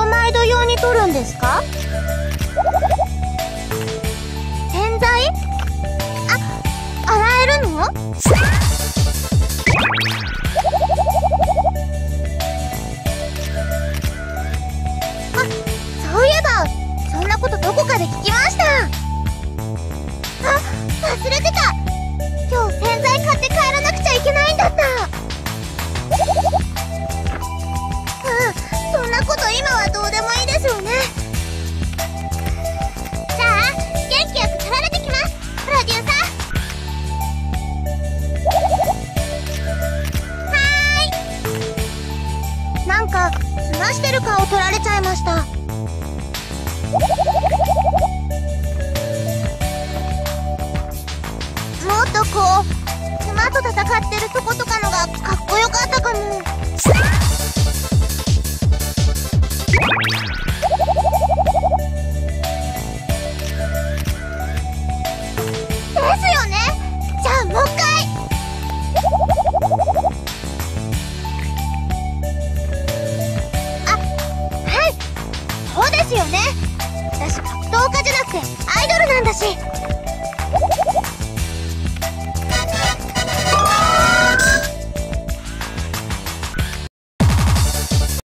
ロマイド用に取るんですか？洗剤？洗えるの？そういえばそんなことどこかで聞きました。忘れてた。今日洗剤買って帰らなくちゃいけないんだった。そんなこと今はどうでもいいですよね。じゃあ元気よく取られてきます、プロデューサー。はーい。なんか済ましてる顔取られちゃいました。もっとこう馬と戦ってるとことかのがかっこよかったかも。ですよね。じゃあもう一回。はい、そうですよね。私格闘家じゃなくてアイドルなんだし。